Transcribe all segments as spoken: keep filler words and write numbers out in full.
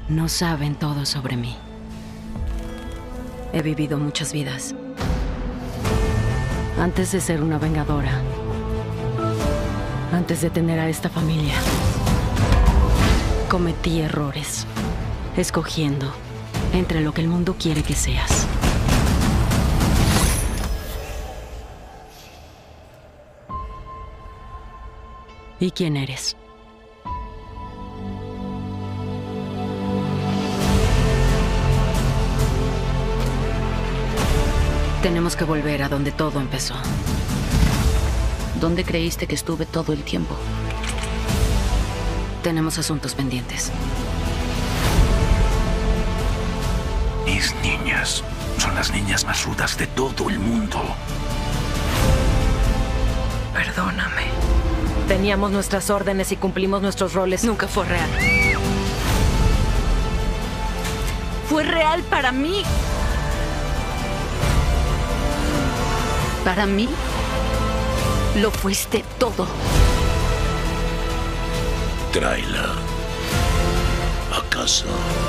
No saben todo sobre mí. He vivido muchas vidas. Antes de ser una vengadora. Antes de tener a esta familia. Cometí errores. Escogiendo entre lo que el mundo quiere que seas. ¿Y quién eres? Tenemos que volver a donde todo empezó. ¿Dónde creíste que estuve todo el tiempo? Tenemos asuntos pendientes. Mis niñas son las niñas más rudas de todo el mundo. Perdóname. Teníamos nuestras órdenes y cumplimos nuestros roles. Nunca fue real. Fue real para mí. Para mí, lo fuiste todo. Tráela a casa.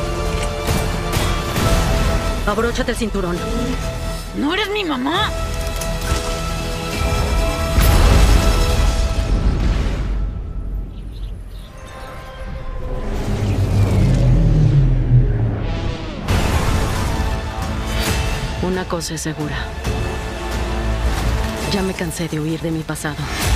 Abróchate el cinturón. ¡No eres mi mamá! Una cosa es segura. Ya me cansé de huir de mi pasado.